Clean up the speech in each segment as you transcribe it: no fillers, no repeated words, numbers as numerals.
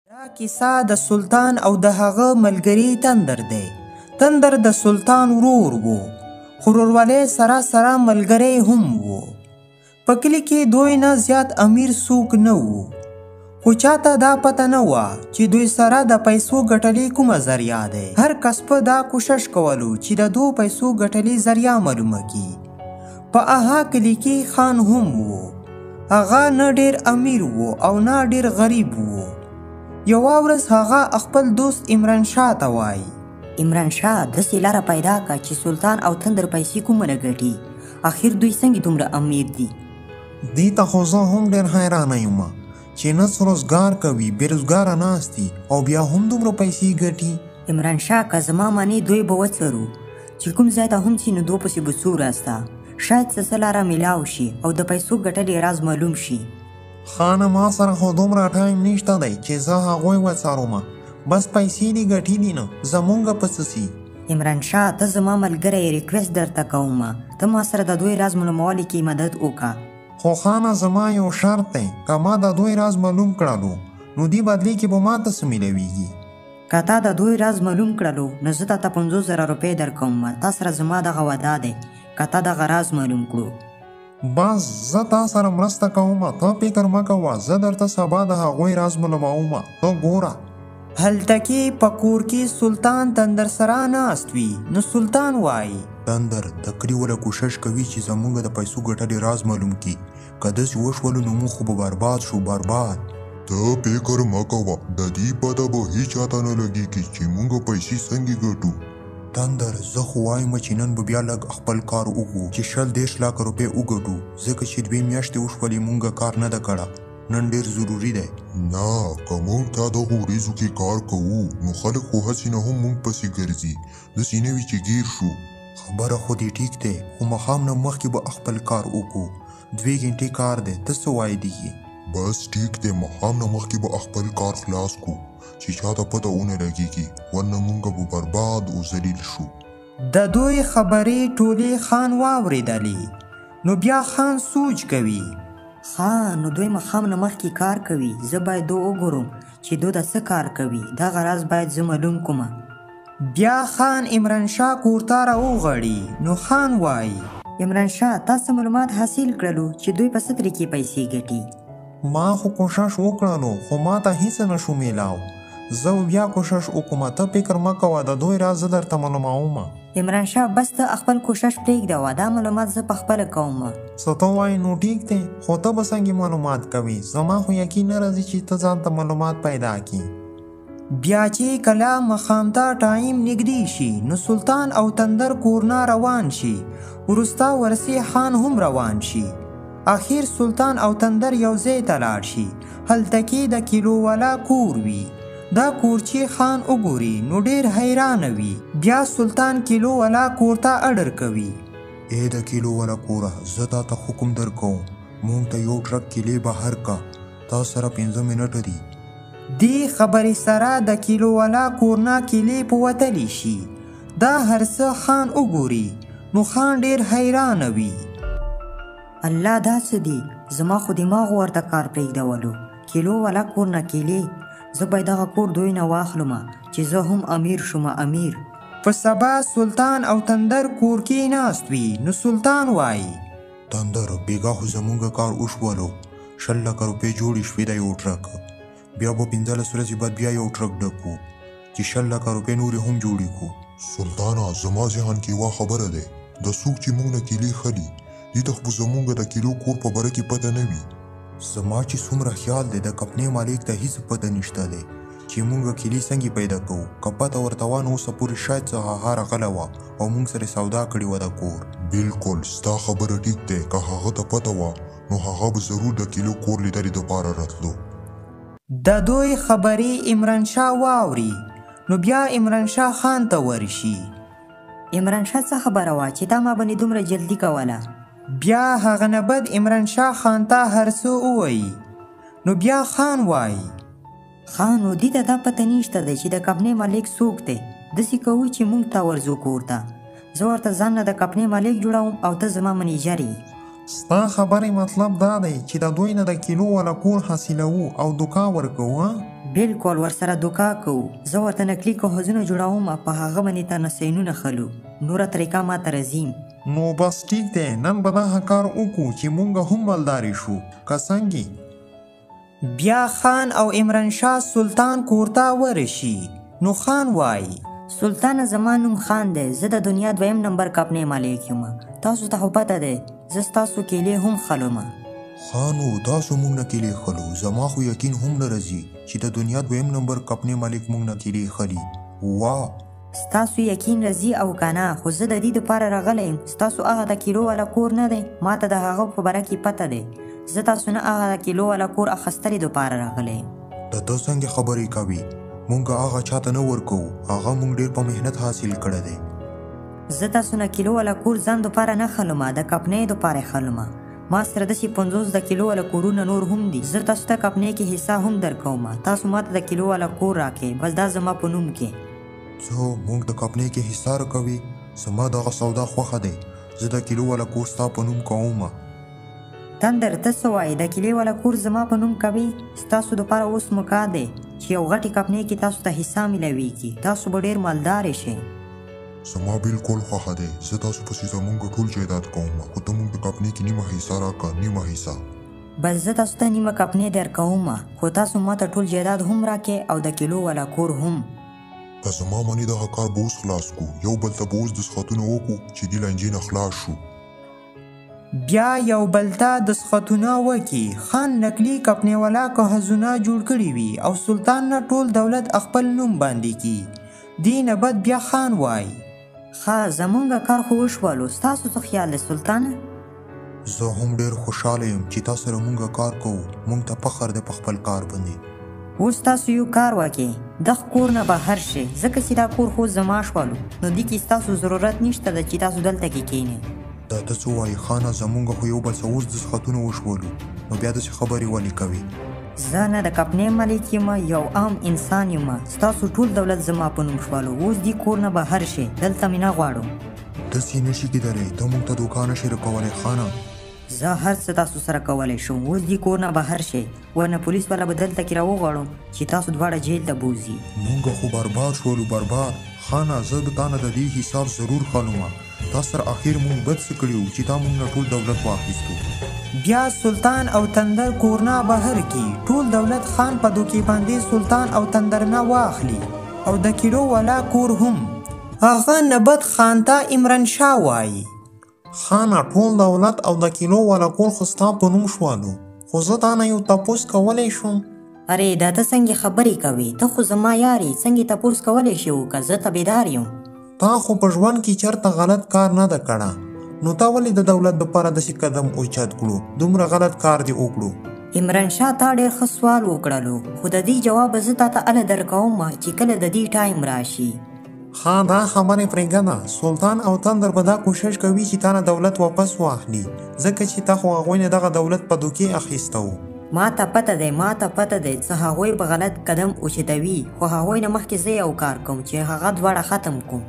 دا کیسه د سلطان او د هغه ملګري تندر دی. تندر د سلطان ورور و، خو ورورولۍ سره ملګری هم و. په کلي کې دوی نه زیات امیر څوک نه و، خو چاته دا پته نه وه چې دوی سره د پیسو ګټلې کومه ذریعه دی. هر کس په دا کوشش کولو چې د دو پیسو ګټلې ذریعه معلومه کړي. په هغه کلي کې خان هم و. هغه نه ډیر امیر و او نه ډیر غریب و. یوه ورځ هغه خپل دوست عمران شاه ته وایي: عمران شاه داسې لاره پیدا کړه چې سلطان او تندر پیسې کومه نه ګټي. اخر دوی څنګه دومره امیر دي؟ دې ته خو زه هم ډېر حیرانه یم چې نس روزګار کوي، بېروزګاره ناست دي او بیا هم دومره پیسې ګټي. عمران شاه که زما منې دوی به وڅرو چې کوم ځای ته هم ځي نو دو پسې به څو راسته، شاید څه لاره میلاو شي او د پیسو ګټلې راز معلوم شي. خانه ما سره خو دومره ټایم نشته دی چې زه هغوی وڅارم، بس پیسې دې ګټلي نه، زمونږ په څه سي. عمران شاه ته زما ملګری ریکویسټ درته کوم، ته ما سره د دوی راز معلومولو کې مدد وکړه. خو خانه زما یو شرط دی، که ما د دوی راز معلوم کړلو نو دې بدلې کې به ما ته څه میلاویږي. که تا د دوی راز معلوم کړلو نو زه تاته 50,000 روپۍ درکوم. تا سره زما دغه وعده دی که تا دغه راز معلوم کړو. بس زه تا سره مرسته کوم، ته فکر مه کوه، زه درته سبا د هغوی راز معلوموم، ته ګوره. هلته کې په کور کې سلطان تندر سره ناست وي. نو سلطان وایي: تندر د کلي وله کوشش کوي چې زموږ د پیسو ګټلې راز معلوم کړي، که داسې وشولو نو موږ خو به برباد شو، برباد. ته فکر مه کوه، د دې پته به هیچاته نه لګېږي چې موږ پیسې څنګه ګټو. تندر زه خو وایم چې نن به بیا لږ خپل کار وکړو چې 120 لکه روپۍ وګټو، ځکه چې 2 میاشتې وشولې موږ کار نه ده کړی، نن ډېر ضروري دی. نه، که موږ تا دغو ورځو کې کار کوو نو خلک خو هسې نه هم موږ پسې ګرځي، داسې نه وي چې ګیر شو. خبره خو دې ټیک دی، خو ماښام نه مخکې به خپل کار وکړو. 2 غنټې کار دی، ته څه وایې دی؟ بس ټیک دی، ماښام نه مخکې به خپل کار خلاص کړو چې چاته پته ونه لګېږي، ورنه موږ به برباد او ذلیل شو. د دوی خبرې ټولې خان واورېدلې. نو بیا خان سوچ کوي: نو دوی ماښام نه مخکې کار کوي، زه باید دو وګورم چې دو د څه کار کوي، دغه راز باید زه معلوم کړم. بیا خان عمران شاه کور ته راوغړي. نو خان وایي: عمران شاه تاسو معلومات حاصل کړلو چې دوی په څه طریقې پیسې ګټي؟ ما خو کوشش وکړلو خو ما ته هیڅ نشو میلاو. زه بیا کوشش وکړم، ته فکر مه کوه، د دوی راز زه درته معلوموم. عمران شاه بس ته خپل کوشش پرېږده، دا معلومات زه پخپله کوم. څه ته وایې نو ټیک دی، خو ته به څنګه معلومات کوې؟ زما خو یقین نه راځي چې ته ځان ته معلومات پیدا کړي. بیا چې کله ماښام ته ټایم نږدې شي نو سلطان او تندر کورنا روان شي، وروسته ورسې خان هم روان شي. اخر سلطان او تندر یو ځای ته لاړ شي. هلته کې د کیلو والا کور وي. دا کور چې خان وګوري نو ډیر حیرانه وي. بیا سلطان کیلو والا کور ته اډر کوي: ای د کیلو والا کوره، زه تا ته حکم درکوم، مونږ ته یو ټرک کیلې بهر کا، تا سره 15 منټه دي. دې خبرې سره د کیلو والا کورنا کیلې په وتلی شي. دا هر څه خان وګوري نو خان ډیر حیرانه وي. الله دا څه دي، زما خو دماغ ورته کار پرېږدولو. کیلو والا کورنا کیلې، زه باید دغه کور دوی نه واخلم چې زه هم امیر شوم، امیر. په سبا سلطان او تندر کور کې ناست وي. نو سلطان وایي: تندر بیګا خو زمونږ کار وشولو، 100 لکه روپۍ جوړې شوې د یو ټرک، بیا به 15 ورځې بعد بیا یو ټرک ډکو چې 100 لکه روپۍ نورې هم جوړې کړو. سلطانه زما ذهن کې یوه خبره دی، د څوک چې موږ نه کیلې خلي دې ته خو زمونږ د کیلو کور په باره کې پته نه وي. زما چې څومره خیال دی د کمپنۍ مالک ته هیڅ پته نشته دی چې موږ کیلې څنګه پیدا کوو. که پته ورته وه نو اوسه پورې شاید څه هغه راغله وه او موږ سره سودا کړې وه د کور. بالکل ستا خبره ټیک دی، که هغه ته پته وه نو هغه به ضرور د کیلو کور لیدلې دپاره راتلو. د دوی خبرې عمران شاه واوري. نو بیا عمران شاه خان ته ورشي. عمران شاه څه خبره وه چې تا ما باندې دومره جلدي کوله؟ بیا هغه نه بد عمران شاه خان ته هر څه ووایي. نو بیا خان وایي: نو دې ته دا پته نشته دی چې د کمپنۍ مالک څوک دی، داسې کوو چې موږ ته ورځو کور ته، زه ورته ځان نه د کمپنۍ مالک جوړوم او ته زما منیجر یې. ستا خبرې مطلب دا دی چې د دوی نه د کیلو والا کور حاصلوو او دوکا ورکوو؟ بالکل ورسره دوکا کوو. زه ورته نکلي کاغذونه جوړوم، په هغه باندې ته نسینونه خلو. نوره طریقه ما ته راځي. نو بس ټیک دی، نن به دغه کار وکړو چې مونږ هم مالداري شو، که څنګه؟ بیا خان او عمران شاه سلطان کور ته ورشي. نو خان وایي سلطانه زما نوم خان دی، زه د دنیا 2 نمبر کپنې مالک یم. تاسو ته خو پته دی زه ستاسو کیلې هم خلوم. خانو تاسو مونږ نه کیلې خلو، زما خو یقین هم نه راځي چې د دنیا 2 نمبر کپنې مالک مونږ نه کیلې خلي. واه ستاسو یقین راځي او کنه، خو زه د دې دپاره راغلی یم. ستاسو هغه د کیلو والا کور نه دی، ما ته د هغه په باره کې پته دی. زه تاسو نه هغه د کیلو والا کور اخیستلې دپاره راغلی یم. د ته څنګه خبرې کوي؟ مونږ هغه چاته نه ورکوو، هغه مونږ ډېر په محنت حاصل کړی دی. زه تاسو نه کیلو والا کور ځان دپاره نه خلوم، د کپنۍ دپاره خلوم. ما سره داسې 50 د کیلو والا کورونه نور هم دي. زه تاسو ته کپنۍ کې حصه هم درکوم. تاسو ما ته د کیلو والا کور راکړئ، بس دا زما په نوم کې. څو مونږ د کپنۍ کې حصه راکوي؟ زما دغه سودا خوښه دی، زه د کیلو والا کور ستا په نوم کوم. تندر ته څه وایې؟ د کیلې والا کور زما په نوم کوي؟ ستاسو دپاره اوس موقع دی چې یو غټې کپنۍ کې تاسو ته حصه میلاویږي. تاسو به ډېر مالدارې شئ. زما بالکل خوښه دی، زه تاسو پسې زمونږ ټول جایداد کوم، خو ته مونږ د کپنۍ کې نیمه حصه راکړه، نیمه حصه. بس زه تاسو ته نیمه کپنۍ درکوم، خو تاسو ما ته ټول جایداد هم راکړئ او د کیلو والا کور هم. که زما منې دغه کار به اوس خلاص کړو، یو بل ته به اوس دسخطونه وکړو چې دې لانجې نه خلاص شو. بیا یو بل ته دسخطونه وکي. خان نقلي کپنۍ والا کاغذونه جوړ کړي وي او سلطان نه ټول دولت خپل نوم باندې کی. دې نه بعد بیا خان وایي ښه زمونږ کار خو وشولو، ستاسو څه خیال دی سلطانه؟ زه هم ډېر خوشحاله یم چې تا سره مونږ کار کوو، مونږ ته فخر دی په خپل کار باندې. اوس تاسو یو کار وکړئ، دغه کور نه بهر شئ، ځکه چې دا کور خو زما شولو، نو دې کې ستاسو ضرورت نشته ده چې تاسو دلته کې کښېنئ. دا ته څه وایي خانه؟ زمونږ خو یو بل څه اوس دسخطونه وشولو، نو بیا داسې خبرې ولې کوي؟ زه نه د کپنۍ مالک یم، یو عام انسان یم. ستاسو ټول دولت زما په نوم شولو، اوس دې کور نه بهر شئ، دلته مې نه غواړو. داسې نشي کېدلی، ته مونږ ته دوکه نشې راکولی خانه. زه هر څه تاسو سره کولی شم، اوس دې کور نه بهر شئ، ورنه پولیس والا به دلته کې راوغواړم چې تاسو دواړه جیل ته بوځي. مونږ خو برباد شولو، برباد. خانه زه د تا نه د دې حساب ضرور خلوم. تا سره اخر مونږ بد څه کړي وو چې تا مونږ نه ټول دولت واخیستو. بیا سلطان او تندر کورنا بهر کی. ټول دولت خان په دوکې باندې سلطان او تندر نه واخلي او د کیلو والا کور هم. هغه نبد خان ته عمران شاه وایي خانه ټول دولت او د کیلو والا کور خو ستا په نوم شولو، خو زه تا نه یو تپوس کولی شم. ارې دا ته څنګه خبرې کوې؟ ته خو زما یار یې، څنګه تپوس کولی شي وکړه؟ زه تابعدار یم. تا خو په ژوند کې چېرته غلط کار نه ده کړه، نو تا ولې د دولت دپاره داسې قدم اوچت کړو؟ دومره غلط کار دې وکړو. عمران شاه تا ډېر ښه سوال وکړلو، خو د دې جواب زه تا ته هله درکوم چې کله د دې ټایم راشي. ښه دا خبرې پرېږده، سلطان او تندر به دا کوشش کوي چې تا نه دولت واپس واخلي، ځکه چې تا خو هغوی نه دغه دولت په دوکې اخیسته و. ما ته پته دی، ما ته پته دی څه هغوی به غلط قدم اوچتوي، خو هغوی نه مخکې زه یو کار کوم چې هغه دواړه ختم کوم.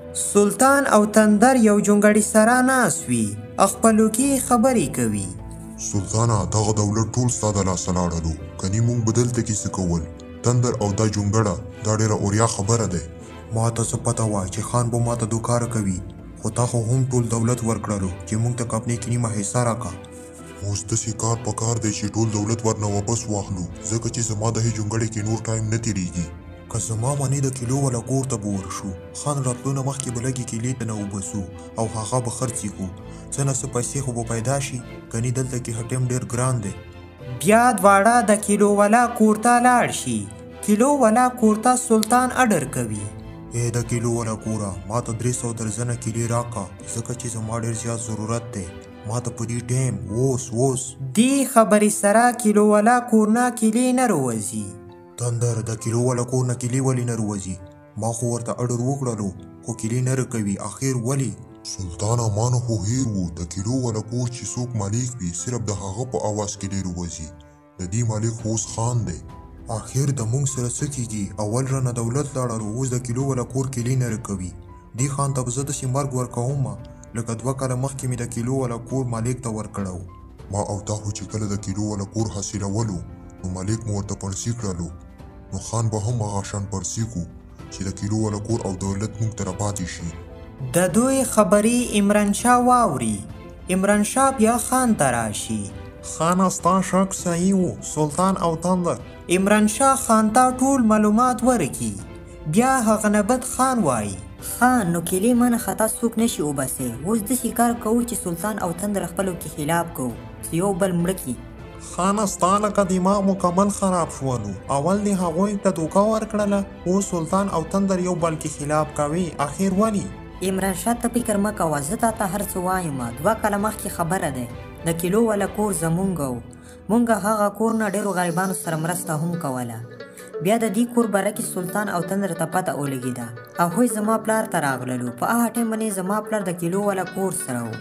سلطان او تندر یو جونګړي سره ناست وي، خپلو کې خبرې کوي. سلطانه دغه دولت ټول ستا د لاسه لاړلو، کني موږ به دلته کې څه کول؟ تندر او دا جونګړه دا ډېره اوریا خبره ده. ما ته څه پته وه چې خان به ما ته دوکه راکوي، خو تا خو هم ټول دولت ورکړلو چې موږ ته کپنۍ کې نیمه حصه راکړه. اوس داسې کار پکار دی چې ټول دولت ورنه واپس واخلو، ځکه چې زما د هې جونګړې کې نور ټایم نه تېرېږي. که زما منې د کیلو والا کور ته به ورشو، خان راتلو نه مخکې به لږې کیلې ته نه وبسو او هغه به خرڅې کړو، څه نه څه پیسې خو به پیدا شي، کني دلته کې هټیم ډېر ګران دی. بیا دواړه د کیلو والا کور ته لاړ شي. کیلو والا کور ته سلطان اډر کوي ای د کیلو والا کوره، ما ته 300 درزنه کیلې راکړه، ځکه چې زما ډېر زیات ضرورت دی، ما ته په دې ټایم اوس دې خبرې سره کیلو والا کور نه کیلې نه روځي. تندر د کیلو والا کور نه کیلې ولې نه روځي؟ ما خو ورته اډر وکړلو خو کیلې نه راکوي، اخر ولې؟ سلطانه ما نه خو هیر وو د کیلو والا کور چې څوک مالک وي صرف د هغه په اواز کیلې روځي، د دې مالک خو اوس خان دی. اخر د مونږ سره څه کېږي؟ اول رانه دولت لاړلو، اوس د کیلو والا کور کیلې نه راکوي. دې خان ته به زه داسې مرګ ورکوم لکه 2 کاله مخکې مې د کیلو والا کور مالک ته ورکړی و. ما او تا خو چې کله د کیلو والا کور حاصلولو نو مالک مو ورته پړسي کړلو، نو خان به هم هغه شان پرسیکو چې د کیلو والا کور او دولت موږ ته راپاتې شي. د دوی خبرې عمران شاه واوري. عمران شاه بیا خان ته راشي. خانه ستا شک صحیح و سلطان او تندر. عمران شاه خان ته ټول معلومات ورکي. بیا هغه نبت خان وایي خان نو کیلې مانه خطا څوک نشي وباسي. اوس داسې کار کوو چې سلطان او تندر خپلو کې خلاف کوو چې یو بل مړه کړي. خانه ستا لکه دماغ مکمل خراب شولو. اول دې هغوی ته دوکه ورکړله اوس سلطان او تندر یو بل کې خلاف کوي. اخر ولې؟ عمران شاه ته فکر مه کوه، زه تا ته هر څه وایم. 2 کاله مخکې خبره ده د کیلو والا کور زمونږ و. مونږ هغه کور نه ډېرو غریبانو سره مرسته هم کوله. بیا د دې کور باره کې سلطان او تندر ته پته ولګېده. هغوی زما پلار ته راغللو. په هغه ټایم باندې زما پلار د کیلو والا کور سره و.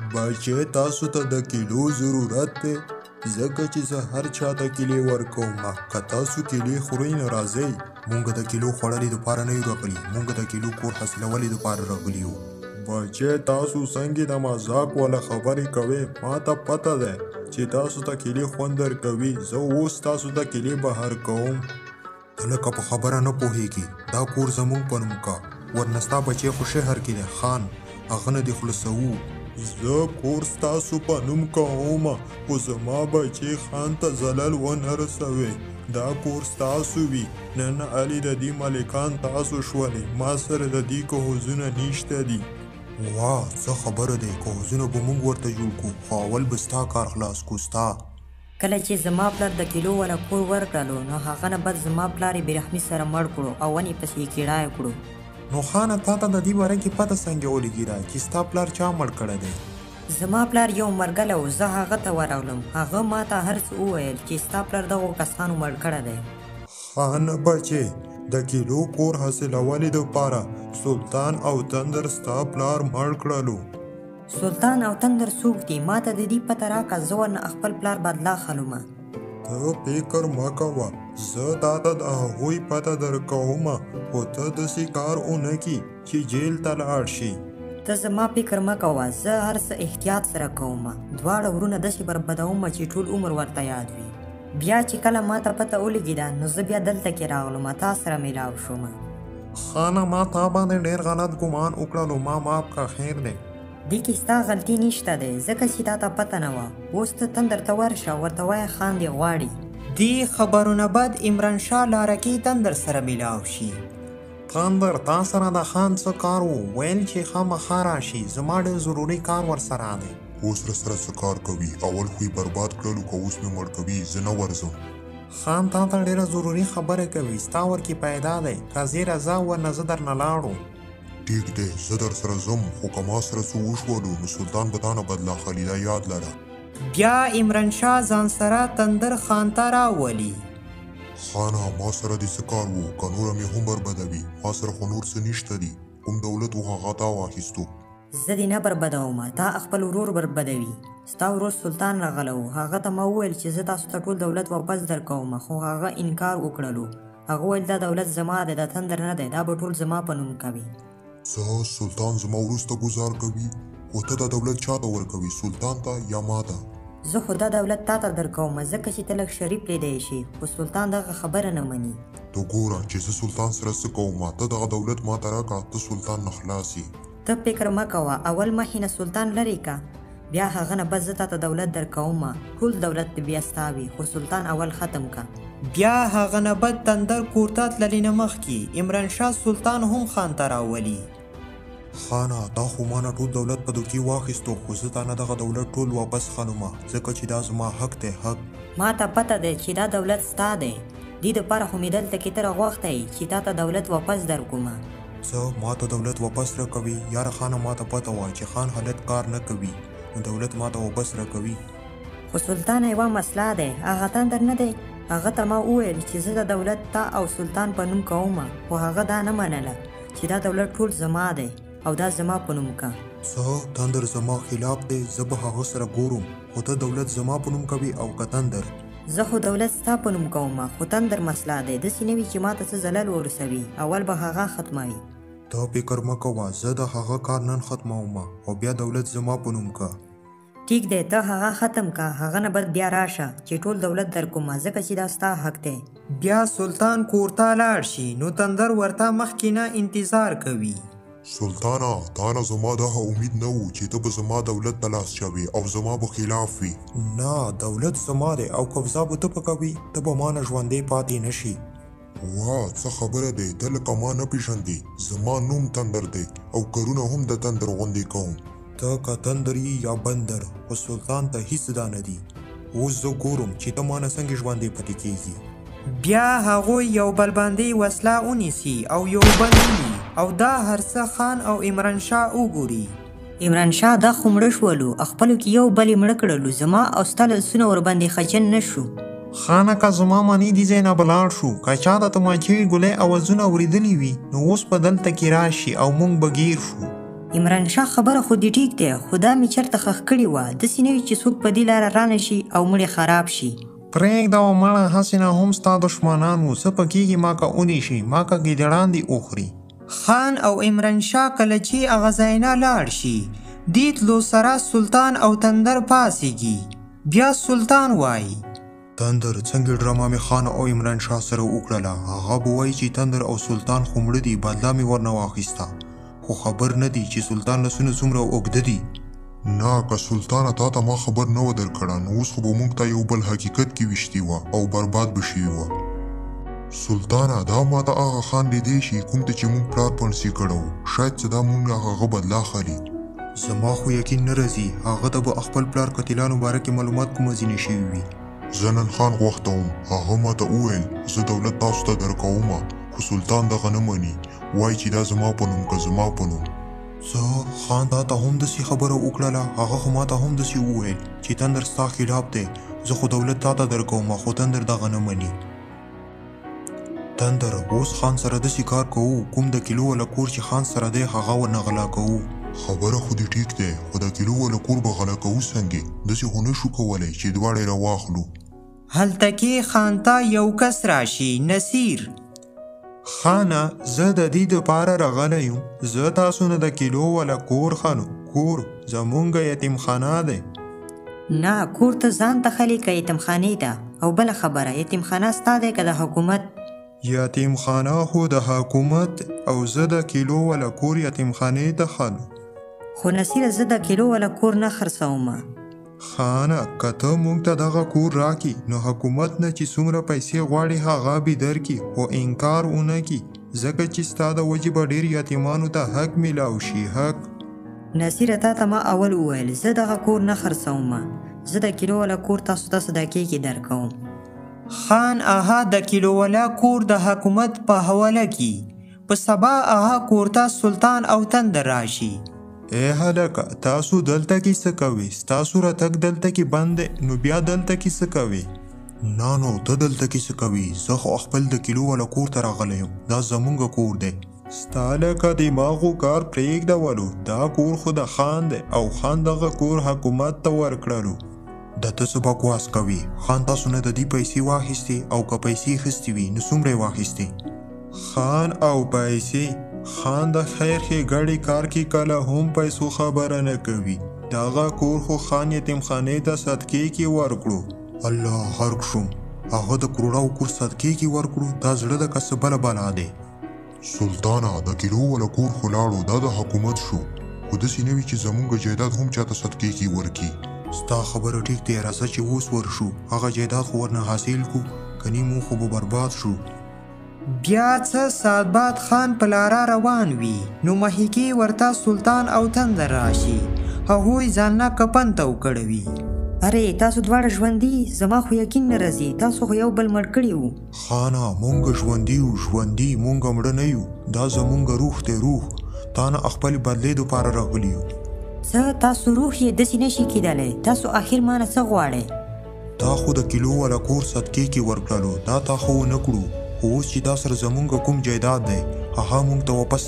بچې تاسو ته د کیلو ضرورت دی ځکه چې زه هر چا ته کیلې ورکوم. که تاسو کیلې خورئ نو راځئ. مونږ د کیلو خوړلې دپاره نه یو راغلي، مونږ د کیلو کور حاصلولې دپاره راغلي یو. بچې تاسو څنګه د مذاق والا خبرې کوئ؟ ما ته پته ده چې تاسو ته کیلې خوند درکوي. زه اوس تاسو ته کیلې بهر کوم. ته لکه په خبره نه پوهېږي. دا کور زموږ په نوم کا، ورنه ستا بچی خو شهر کې دی. خان هغه نه دې خلاصوو. زه کور ستاسو په نوم کوم خو زما بچی خان ته زلل ونه رسوي. دا کور ستاسو وي. نن علي د دې مالکان تاسو شولې. ما سره د دې کهوزونه نشته دي. واه څه خبره دی. کهوزونه به موږ ورته جوړ کړو خو اول به ستا کار خلاص کړو. ستا کله چې زما پلار د کیلو والا کور ورکړلو نو هغه نه بعد زما پلار یې بېرحمي سره مړ کړو او ونې پسې یې کیړای کړو. نو خانه تا ته د دې باره کې پته څنګه ولګېده چې ستا پلار چا مړ کړی دی؟ زما پلار یو مرګلی و. زه هغه ته ورغلم. هغه ما ته هر څه وویل چې ستا پلار دغو کسانو مړ کړی دی. خان بچې د کیلو کور حاصلولې دپاره سلطان او تندر ستا پلار مړ کړلو. سلطان او تندر څوک دي؟ ما ته د دې پته راکړه، زه ورنه خپل پلار بدلا خلومه. ته فکر مه کوه، زه تا ته د هغوی پته درکوم خو ته داسې کار ونه کړي چې جیل ته لاړ شي. ته زما فکر مه کوه، زه هر څه احتیاط سره کوم. 2 ورونه داسې بربدوم چې ټول عمر ورته یاد وي. بیا چې کله ما ته پته ولګېده نو زه بیا دلته کې راغلم، تا سره میلاو شوم. خانه ما تا باندې ډېر غلط ګمان وکړلو. ما معاف کا خیر دی. دې کې ستا غلطي نشته دی ځکه چې تا ته پته نه وه. اوس ته تندر ته ورشه ورته وایه خان دې غواړي. دې خبرونه بعد عمران شاه لاره کې تندر سره میلاو شي. تندر تا سره د خان څه کار و؟ ویل چې خامخا راشي. زما ډېر ضروري کار ورسره دی. اوس راسره څه کار کوي؟ اول خو یې برباد کړلو که اوس مې مړ کوي زه نه ورځم. خان تا ته ډېره ضروري خبره کوي. ستا ورکې پیدا دی. راځې راځه ورنه زه درنه لاړو. ټیک دی زه در سره ځم خو که ما سره څه وشولو نو سلطان به تا نه بدلا اخلي. دا یاد لره. بیا عمران شاه ځان سره تندر خان ته راولي. خانه ما سره دې څه کار و؟ که نوره مې هم بربدوي. ما سره خو نور څه نشته دي. کوم دولت و هغه تا واخیستو. زه دې نه بربدوم، تا خپل ورور بربدوي. ستا ورور سلطان راغلی و. هغه ته ما وویل چې زه تاسو ته ټول دولت واپس درکوم خو هغه انکار وکړلو. هغه ویل دا دولت زما دی، د تندر نه دی، دا به ټول زما په نوم کوي. څه سلطان زما وروسته ګزار کوي خو ته دا دولت چا ته ورکوي؟ سلطان ته یا ما ته؟ زه خو دا دولت تا ته درکوم ځکه چې ته لږ شریف لیدی شي خو سلطان دغه خبره نه مني. ته ګوره چې زه سلطان سره څه کوم. ته دغه دولت ما ته راکړه ته سلطان نه خلاص یې. ته فکر مه کوه، اول مخکې نه سلطان لرې که بیا هغه نه بس زه تا ته دولت درکوم. ټول دولت دې بیا ستا وي خو سلطان اول ختم که. بیا هغه نه بعد تندر کور ته تللې نه مخکې عمران شاه سلطان هم خان ته راولي. خانه تا خو ما نه ټول دولت په دوکې واخیستو خو زه تا نه دغه دولت ټول واپس خلومه ځکه چې دا زما حق دی. حق ما ته پته دی چې دا دولت ستا دی. دې دپاره خو مې دلته کې ته راغوښتی چې تا ته دولت واپس درکومه. څه ما ته دولت واپس راکوي؟ یاره خانه ما ته پته وه چې خان حالت کار نه کوي نو دولت ما ته واپس راکوي. خو سلطان یوه مسله دی، هغه تندر نه دی. هغه ته ما وویل چې زه د دولت تا او سلطان په نوم کوم خو هغه دا نه منله چې دا دولت ټول زما دی او دا زما په نوم که. څه تندر زما خلاف دی؟ زه به هغه سره ګورم خو ته دولت زما په نوم کوي او که تندر؟ زه خو دولت ستا په نوم کوم خو تندر مسله دی. داسې نه وي چې ما ته څه زلل ورسوي، اول به هغه ختموي. ته فکر مه کوه، زه د هغه کار نن ختموم او بیا دولت زما په نوم که. ټیک دی ته هغه ختم کا هغه نه بد بیا راشه چې ټول دولت در کومه ځکه چې دا ستا حق دی. بیا سلطان کور ته لاړ شي نو تندر ورته مخکې نه انتظار کوي. سلطانه تا نه زما دغه امید نه و چې ته به زما دولت ته لاس چوي او زما به خلاف وي. نه دولت زما دی او قبضه به ته په کوي ته به ما نه ژوندی پاتې نه شي. واه څه خبره دی ته لکه ما نه پېژندې زما نوم تندر دی او کارونه هم د تندر غوندې کوم. ته که تندر یې یا بندر خو سلطان ته هیڅ دا نه دي. اوس زه ګورم چې ته ما نه څنګه ژوندی پاتې کېږي. بیا هغوی یو بل باندې وسله ونیسي او یو بل ونی او دا هر څه خان او عمران شاه وګوري. عمران شاه دا خو مړه شولو خپلو کې یو بل یې مړه کړلو زما او ستا لاسونه ورباندې خجن نه شو. خانه که زما منی دې ځای نه به لاړ شو که چا د تمانچې ګولۍ اوازونه اورېدلي وي نو اوس به دلته کې راشي او موږ به ګیر شو. عمران شاه خبره خو دې ټیک دی خو دا مې چېرته ښخ کړې وه داسې نه وي چې څوک په دې لاره رانه شي او مړې خراب شي. پرېږده مړه هسې نه هم ستا دښمنان وو څه پکېږي ما که ونیسي ما که ګیدړان دې وخوري. خان او عمران شاه کله چې هغه ځای نه لاړ شي دې تلو سره سلطان او تندر پاسېږي. بیا سلطان وایي تندر څنګه ډرامه مې خان او عمران شاه سره وکړله هغه به وایي چې تندر او سلطان خو مړه دي بدله مې ورنه واخیسته خو خبر نه دی چې سلطان لاسونه څومره اوږده دي. نه که سلطانه تا ته ما خبر نه و درکړه نو اوس خو به موږ ته یو بل حقیقت کې ویشتي وه او برباد به شوي وه. سلطانه دا ما ته هغه خان لیدی شي کوم ته چې موږ پلار پنسي کړی و شاید چې دا موږ هغه بدلا خلي. زما خو یقین نه راځي هغه ته به خپل پلار قتیلانو باره کې معلومات کومه ځینې شوي وي. زه نن خان غوښتوم هغه ما ته وویل زه دولت تاسو ته درکومه خو سلطان دغه نه مني وایي چې دا زما په نوم که زما په نوم. څه خان تا ته هم داسې خبره وکړله هغه خو ما ته هم داسې وویل چې تندر ستا خلاف دی زه خو دولت تا ته درکوم خو تندر دغه نه مني. تندر اوس خان سره داسې کار کوو کوم د کیلو والا کور چې خان سره دی هغه ورنه غلا کوو. خبره خو دې ټیک دی خو د کیلو والا کور به غلا کوو څنګه داسې خو نه شو کولی چې دواړې راواخلو. هلته کې خان ته یو کس راشي نصیر. خانه زه د دې دپاره راغلی یم زه تاسو نه د کیلو والا کور خانو کور زمونږ یتیمخانه دی. نه کور ته ځان ته خلي که یتیمخانې ده او بله خبره یتیمخانه ستا دی که د حکومت. یتیمخانه خو د حکومت او زه د کیلو والا کور یتیمخانې ته خانو. خو نصیره زه د کیلو والا کور نه خرڅومه. خانه که ته موږ ته دغه کور راکړي نو حکومت نه چې څومره پیسې غواړي هغه به درکړي خو انکار ونه کړي ځکه چې ستا د وجې به ډېر یتیمانو ته حق میلاو شي حق. نصیره تا ته ما اول وویل زه دغه کور نه خرڅومه زه د کیلو والا کور تاسو ته صدقې کې درکوم. خان آها د کیلو والا کور د حکومت په حواله کی په سبا آها کور ته سلطان او تندر راشي. ای هلکه تاسو دلته کې څه کوئ ستاسو راتګ دلته کې بند دی نو بیا دلته کې څه کوئ؟ نه نو ته دلته کې څه کوي زه خو خپل د کیلو والا کور ته راغلی یم دا زمونږ کور دی. ستا لکه دماغو کار پرېږدولو دا کور خو د خان دی او خان دغه کور حکومت ته ورکړلو. د ته څه بکواس کوي خان تاسو نه د دې پیسې واخیستې او که پیسې اخیستې وي نو څومره یې واخیستې؟ خان او پیسې خان د خیر ښېګړې کار کې کله هم پیسو خبره نه کوي دغه کور خو خان یتیمخانې ته صدقې کې ورکړو. الله هرک شوم هغه د کروړاو کور صدقې کې ورکړو دا زړه د کس بله بلا دی. سلطانه د کیلو والا کور خو لاړو دا د حکومت شو خو داسې نه وي چې زمونږ جایداد هم چاته صدقې کې ورکړي. ستا خبره ټیک دی راځه چې اوس ورشو هغه جایداد خو ورنه حاصل کړو کني مو خو به برباد شو. بیا څه ساعت بعد خان په لاره روان وي نو محیکي ورته سلطان او تندر راشي هغوی ځان نه کپن ته وکړوي. ارې تاسو دواړه ژوندي زما خو یقین نه راځي تاسو خو یو بل مړ کړي وو. خانه مونږ ژوندي یو ژوندي مونږ مړه نه یو دا زمونږ روح دی روح تا نه خپل بدلې دپاره راغلي یو. څه تاسو روح یې داسې نشي کیدلی تاسو اخر ما نه څه غواړئ؟ تا خو د کیلو والا کور صدقې کې ورکړلو دا تا خو ونه کړو خو اوس چې دا سره زمونږ کوم جایداد دی هغه مونږ ته واپس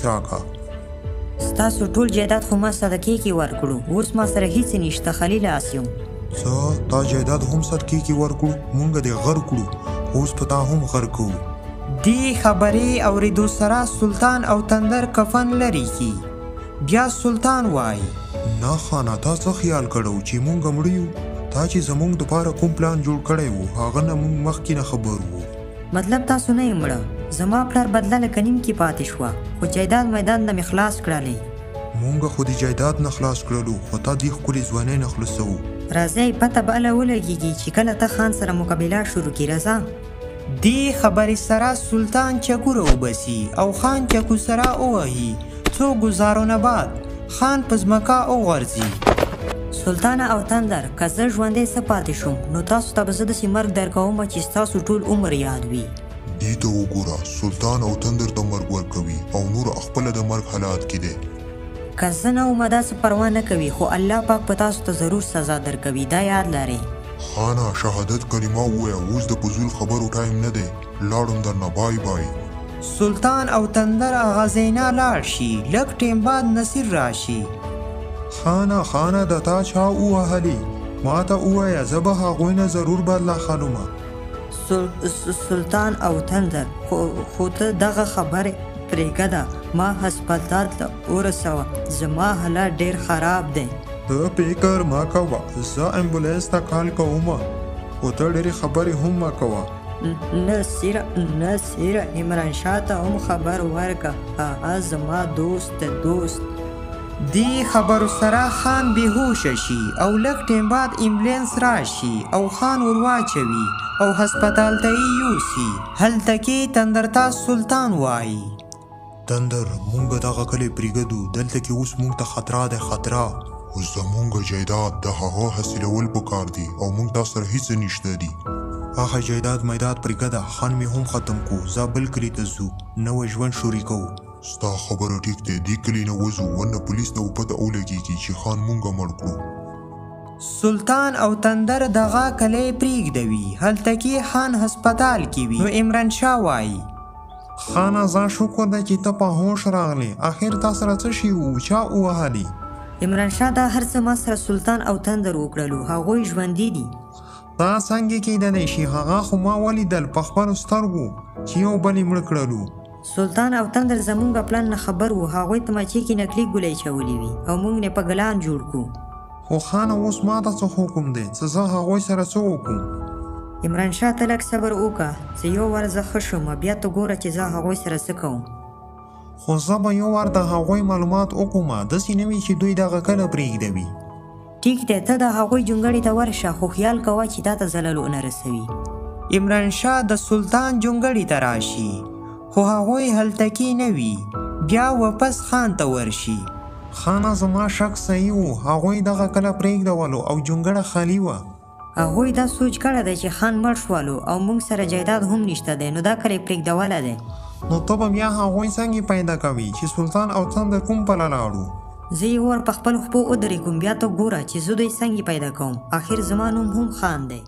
راکړه. ستاسو ټول جایداد خو ما صدقې کې ورکړو اوس ما سره هیڅ نشته خلیل آس یم. څه تا جایداد هم صدقې کې ورکړو مونږ دې غر کړو اوس په تا هم غر کوو. دې خبرې اورېدو سره سلطان او تندر کفن لرې کی. بیا سلطان وایي نه خانه تا څه خیال کړو چې مونږ مړ یو تا چې زمونږ دپاره کوم پلان جوړ کړی و هغه نه مونږ مخکې نه خبر وو مطلب تاسو نه یې مړه زما پلار بدله لکه نیم کې پاتې شوه خو جایداد میدان نه مې خلاص کړلی مونږ خو د جایداد نه خلاص کړلو خو تا دې ښکلې ځوانۍ نه خلاصوو راځئ پته به هله ولګېږي چې کله ته خان سره مقابله شروع کړي راځه دې خبرې سره سلطان چکوره وبسي او خان چکو سره ووهي څو ګزارونه بعد خان په ځمکه وغورځي سلطانه او تندر که زه ژوندی څه پاتې شوم نو تاسو ته به زه داسې مرګ درکوم چې ستاسو ټول عمر یاد وي دې ته وګوره سلطان او تندر ته مرګ ورکوي او نور خپله د مرګ حالات کې دی که زه نه ومه داسې پروا نه کوي خو الله پاک په تاسو ته ضرور سزا درکوي دا یاد لرئ خانه شهادت کلمه ووایه اوس د فضول خبرو ټایم نه دی لاړم درنه بای بای سلطان او تندر هغه ځای نه لاړ شي لږ ټیم بعد نصیر راشي خانه د تا چا ووهلي ما ته ووایه زه به هغوی نه ضرور بدله خلومه سلطان او تندر خو ته دغه خبرې پرېږده ما هسپتال ته ورسوه زما حالت ډېر خراب دی ته فکر مه کوه زه امبولانس ته کال کوم خو ته ډېرې خبرې هم مه کوه نصیره عمران شاه ته هم خبر ورکړه هغه زما دوست دې خبرو سره خان بېهوشه شي او لږ ټیم بعد امبولانس راشي او خان ورواچوي او هسپتال ته یې یوسي هلته کې تندر ته سلطان وایي تندر مونږ دغه کلی پرېږدو دلته کې اوس مونږ ته خطره دی خطره اوس زمونږ جایداد د هغه حاصلول پکار دي او مونږ تا سره هیڅ نشته دي هغه جایداد میداد پرېږده خان مې هم ختم کو زه بل کلي ته ځو نوی ژوند شروع کوو ستا خبره ټیک دی دې کلي نه وځو ورنه پولیس ته پته ولګېږي چې خان مونږه مړ کړو سلطان او تندر دغه کلی پرېږدوي هلته کې خان هسپتال کې وي نو عمران شاه وایي خانه زه شکر دی چې ته په هوش راغلی اخر تا سره څه شي وو چا ووهلي عمران شاه دا هر څه ما سره سلطان او تندر وکړلو هغوی ژوندي دي دا څنګه کېدلی شي هغه خو ما ولیدل په خپلو سترګو چې یو بل یې مړه کړلو سلطان او تندر زمونږ پلان نه خبر وو هغوی تماچې کې نکلي ګولۍ چولې وي او موږ نه په ګلان جوړ کړو خو خانه اوس ما ته څه حکم دی چې زه هغوی سره څه وکړم عمران شاه ته لږ صبر وکړه چې یو وار زه ښه شوم بیا ته ګوره چې زه هغوی سره څه کوم خو زه به یو وار د هغوی معلومات وکړم داسې نه وي چې دوی دغه کله پرېږدوي ټیک دی ته د هغوی جونګړې ته ورشه خو خیال کوه چې تا ته زلل ونه رسوي عمران شاه د سلطان جونګړې ته راشي خو هغوی هلته کې نه وي بیا واپس خان ته ورشي خانه زما شک صحیح و هغوی دغه کله پرېږدولو او جونګړه خالي وه هغوی دا سوچ کړی دی چې خان مړ شولو او موږ سره جایداد هم نشته دی نو دا کلی پرېږدولی دی نو ته به بیا هغوی څنګه پیدا کوي چې سلطان او تندر کوم پله لاړو زه یې ور په خپلو خپو ودرېږم بیا ته ګوره چې زه دوی څنګه پیدا کوم آخر زما نوم هم خان دی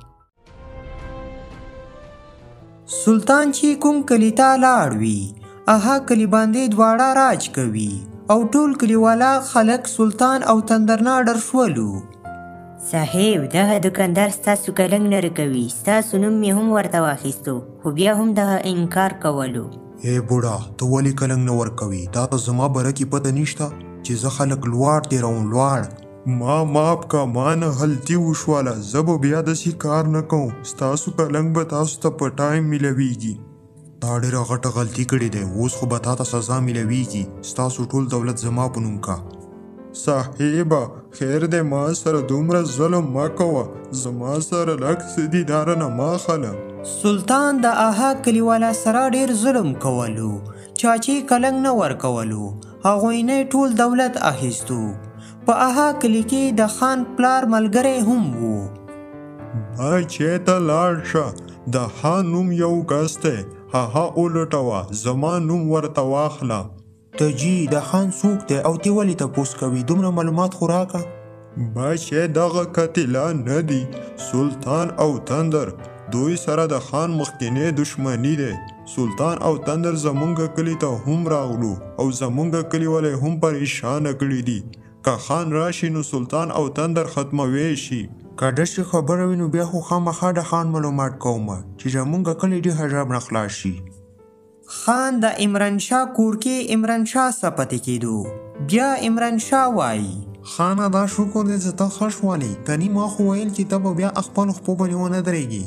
سلطان چې کوم کلي ته لاړ وي هغه کلي باندې دواړه راج کوي او ټول کلیوالا خلک سلطان او تندر نه ډر شولو صاحب دغه دکاندار ستاسو کلنګ نه رکوي ستاسو نوم مې هم ورته واخیستو خو بیا هم دغه انکار کولو ای بوډا ته ولې کلنګ نه ورکوي تا ته زما باره کې پته نشته چې زه خلک لوړ تېروم لوړ ما معاف که ما نه غلطي وشوله زه به بیا داسې کار نه کوم ستاسو کلنګ به تاسو ته په ټایم میلویږي تا ډېره غټه غلطي کړې دی اوس خو به تا ته سزا میلویږي ستاسو ټول دولت زما په نوم کا صاحبه خیر دی ما سره دومره ظلم مه کوه زما سره لږ څه دیناره نه ما اخله سلطان د هغه کلیوالا سره ډېر ظلم کولو چا چې کلنګ نه ورکولو هغوی نه ټول دولت اخیستو په هغه کلي کې د خان پلار ملګری هم وو بچې ته لاړ شه د خان نوم یو کس دی هغه ولټوه زما نوم ورته واخله ته جی د خان څوک دی او تی ولې تپوس کوي دومره معلومات خو راکه بچې دغه قاتلان نه دي سلطان او تندر دوی سره د خان مخکینی دشمنی دی سلطان او تندر زمونږ کلي ته هم راغلو او زمونږ کلي ولې هم پریشانه کړي دي که خان راشي نو سلطان او تندر ختموي شي که داسې خبره وي نو بیا خو خامخا د خان معلومات کومه چې زمونږ کلي ډېر حجاب نه خلاص شي خان د عمران شاه کور کې عمران شاه څه پاتې کېدو بیا عمران شاه وایي خانه دا شکر دی چې ته ښه شولې کني ما خو ویل چې ته به بیا خپلو خپو باندې ونه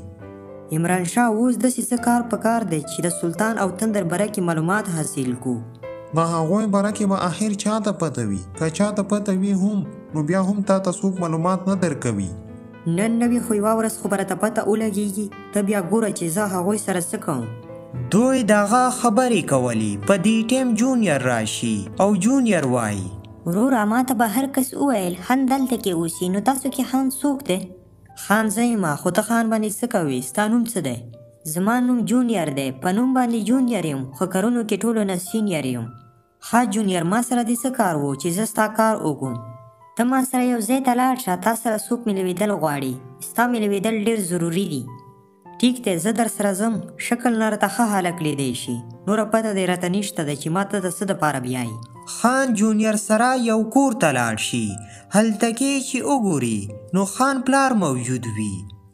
درېږي عمران شاه اوس داسې څه کار پکار دی چې د سلطان او تندر باره کې معلومات حاصل کو د هغوی باره کې به اخر چاته پته وي که چاته پته وي هم نو بیا هم تا ته څوک معلومات نه درکوي نن نوي خو یوه ورځ خو به راته پته ولګېږي ته بیا ګوره چې زه هغوی سره څه کوم دوی دغه خبرې کولې په دې ټیم جونیور راشي او جونیور وایي وروره ما ته به هر کس وویل خان دلته کې اوسي نو تاسو کې خان څوک دی خان زه یم خو ته خان باندې څه کوې ستا نوم څه دی زما نوم جونیور دی په نوم باندې جونیور یم خو کارونو کې ټولو نه سینیر یم ها جونیور ما سره دې څه کار و چې زه ستا کار وکړم ته ما سره یو ځای ته لاړ شه تا سره څوک ملوېدل غواړي ستا ملوېدل ډېر ضروري دي ټیک دی زه در سره ځم شکل نه راته ښه هلک لیدی شي نوره پته دی راته نشته ده چې ما ته د څه دپاره بیایي خان جونیور سره یو کور ته لاړ شي هلته کې چې وګوري نو خان پلار موجود وي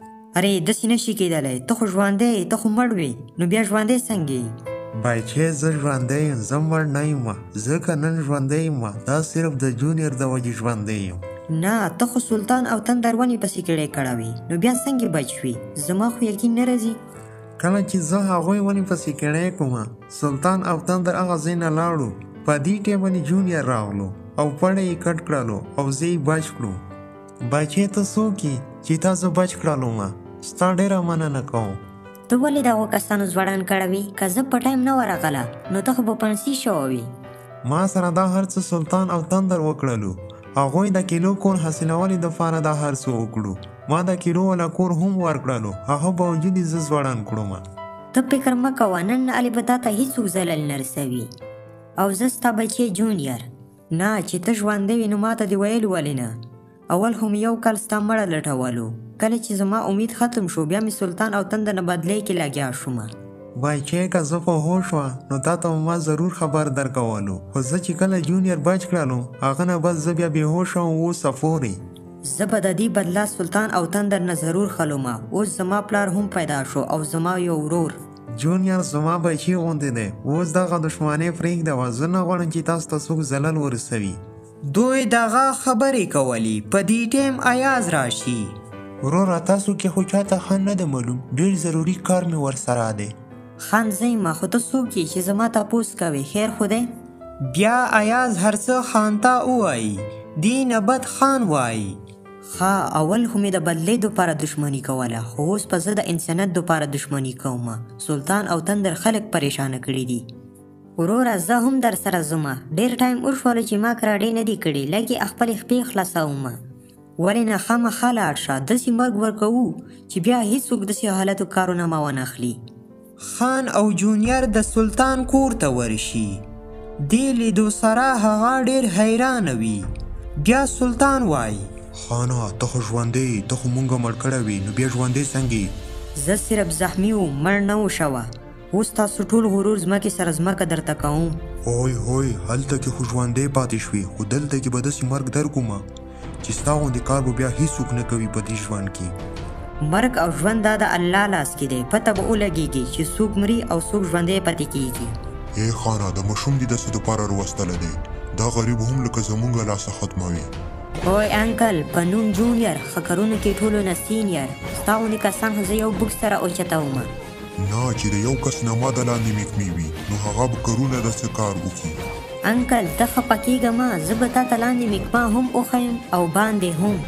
ارې داسې نشي کېدلی ته خو ژوندی ته خو مړ وې نو بیا ژوندی څنګه بچې زه ژوندی یم زه مړ نه یم ځکه نن ژوندی یم دا صرف د جونیور د وجې ژوندی یم نه ته خو سلطان او تندر ونې پسې کړی کړه وي نو بیا څنګه بچ وي زما خو یقین نه راځي کله چې زه هغوی ونې پسې کړی کوم سلطان او تندر هغه ځای نه لاړو په دې ټیم باندې جونیور راغلو او پړی یې کټ کړلو او زه یې بچ کړو بچې ته څوک یې چې تاسو بچ کړلو ستا ډېره مننه کوم ته ولې دغو کسانو ځوړان کړوي که زه په ټایم نه ورغله نو ته خو به پنسي شوی وي ما سره دا هر څه سلطان او تندر وکړلو هغوی د کیلو کور حاصلولو دپاره دا هر څه وکړو ما د کیلو والا کور هم ورکړلو هغه باوجود یې زه ځوړان کړم ته فکر مه کوه نن علي به تا ته هېڅوک زلل نه رسوي او زه ستا بچی جونیور نه چې ته ژوندی وي نو ما ته دې ویل ولې نه اول خو مې یو کال ستا مړه لټولو کله چې زما امید ختم شو بیا مې سلطان او تندر نه بدلی کې لګیا شومه بچې که زه په هوښ وه نو تا ته ما ضرور خبر درکولو خو زه چې کله جونیور بچ کړلو هغه نه بس زه بیا بېهوشه وم اوس افورې زه به د دې بدله سلطان او تندر نه ضرور خلومه اوس زما پلار هم پیدا شو او زما یو ورور جونیور زما بچی غوندې دی اوس دغه دښمنۍ پرېږده زه نه غواړم چې تاسو ته څوک زلل ورسوي دوی دغه خبرې کولې په دې ټیم ایاز راشي وروره تاسو کې خو چاته ښه نه ده معلوم ډېر ضروري کار مې ورسره دی خان زه یم خو ته څوک یې چې زما تپوس کوې خیر خو دی بیا ایاز هر څه خان ته ووایي دې نه بد خان وایي ښه اول خو مې د بدلې دپاره دښمني کوله خو اوس په زه د انسانیت دپاره دښمني کومه سلطان او تندر خلک پریشانه کړي دي وروره زه هم در سره ځمه ډېر ټایم وشوله چې ما کراډې نه دي کړي لږې خپلې خپې خلاصومه ولې نه خامخا لاړ شه داسې مرګ ورکوو چې بیا هېڅوک داسې حالتو کارونه ما ونه اخلي خان او جونیور د سلطان کور ته ورشي دې لیدو سره هغه ډېر حیرانه وي بیا سلطان وایي خانه ته خو ژوندی ته خو مونږ مړ کړی وي نو بیا ژوندی څنګه زه صرف زخمي وم مړ نه و شوه اوس تاسو ټول غرور ځمکې سره ځمکه درته کوم هوی هلته کې خو ژوندی پاتې شوې خو دلته کې به داسې مرګ درکومه چې ستا غوندې کار به بیا هېڅوک نه کوي په دې ژوند کې مرګ او ژوند دا د الله لاس کې دی پته به ولګېږي چې څوک مري او څوک ژوندی پاتې کېږي ای خانه د ماشوم دې داسې دپاره راوستلی دی دا غریب هم لکه زمونږ لاسه ختموي اوی انکل په نوم جونیور ښه کارونو کې ټولو نه سینیر ستا غوندې کسان خو زه یو بوکس سره اوچتومه نه چې د یو کس نه ما د لاندې میکمې وي نو هغه به کارونه داسې کار وکړي انکل ته خفه کېږه مه زه به تا ته لاندې میکما هم وښیم او باندې هم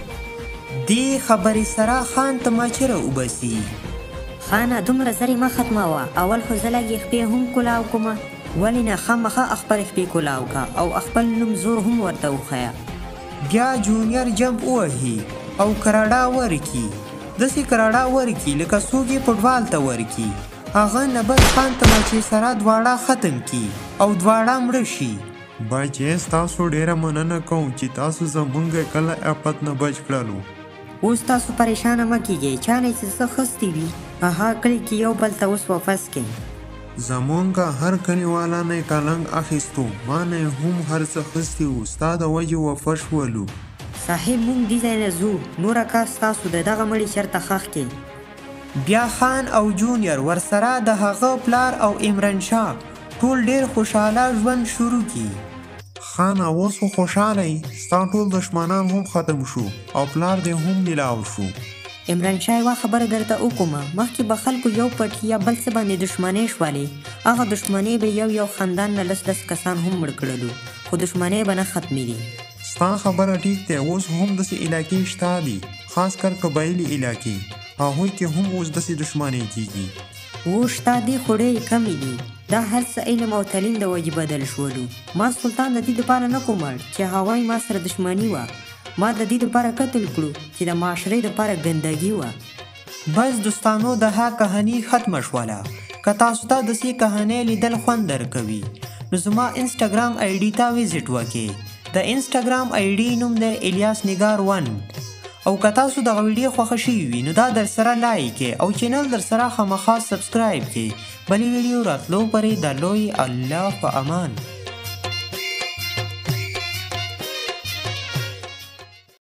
دې خبرې سره خان ته مچره وبسي خانه دومره زرې مه ختموه اول خو زه لږې خپې هم کولاو کومه ولې نه خامخا خپلې خپې کولاو که او خپل نوم زور هم ورته وښیه بیا جونیور جمپ ووهي او کراډه ورکي داسې کراډه ورکي لکه څوک یې فوټبال ته ورکي هغه نه بس خان ته مچې سره دواړه ختم کی او دواړه مړه شي بچې ستاسو ډېره مننه کوم چې تاسو زمونږ کله آفت نه بچ کړلو اوس تاسو پریشانه مه کېږئ چا نه چې څه خستې وي هغه کلي کې یو بل ته اوس واپس کړئ زمونږ هر کلیوالا نه کلنګ اخیستو ما نه هم هر څه خستي وو ستا د وجې وفه شولو صاحب مونږ دې ځای نه ځو نوره کار ستاسو د دغه مړي چېرته ښخ کړئ بیا خان او جونیور ورسره د هغه پلار او عمران شاه ټول ډېر خوشحاله ژوند شروع کی خان اوس خو خوشحاله یې ستا ټول دشمنان هم ختم شو او پلار دې هم میلاو شو. عمران شاه یوه خبره درته وکړمه، مخکې به خلکو یو پټ یا بل څه باندې دښمنۍ شولې، هغه دښمنۍ به یو خاندان نه لس کسان هم مړ کړلو، خو دښمنۍ به نه ختمېږي. ستا خبره ټیک دی، اوس هم داسې علاقې شته دي، خاص کر قبایلي علاقې، هغوی کې هم اوس داسې دښمنۍ کېږي. و شته دي خو ډېرې کمې دي، دا هر څه علم او تعلیم د وجې بدل شولو. ما سلطان د دې دپاره نه کومړ چې هغوی ما سره دښمني وه، ما د دې دپاره قتل کړو چې د معاشرې دپاره ګندګي وه. بس دوستانو د ها کهاني ختمه شوله. که تاسو ته د دې کهانۍ لیدل خوند درکوي نو زما انسټاګرام آی ډي ته ویزټ وکړئ. د انسټاګرام آی ډي نوم دی الیاس نگار 1. او که تاسو دغه ویډیو خوښه شوي وي نو دا در سره لایک کړئ او چینل در سره خامخا سبسکرایب کړئ. بلې ویډیو راتلو پورې د لوی الله په امان.